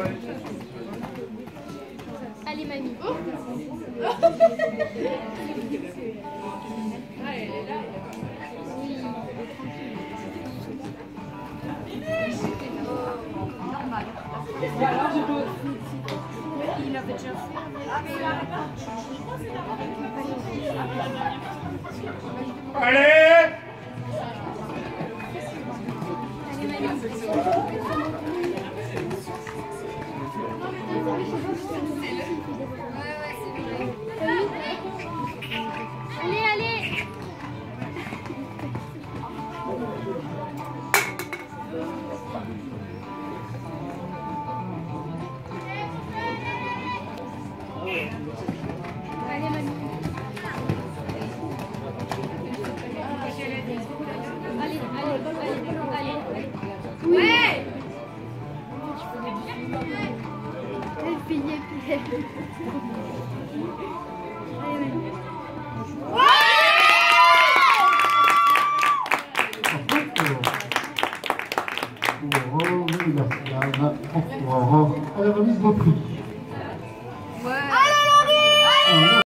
Allez, mamie. Il avait déjà fait. Allez! Allez, allez! Allez, mamie. Allez, allez. Oui! Elle payait. Allez, mamie. Alors, remise vos prix. Allez, Laurie!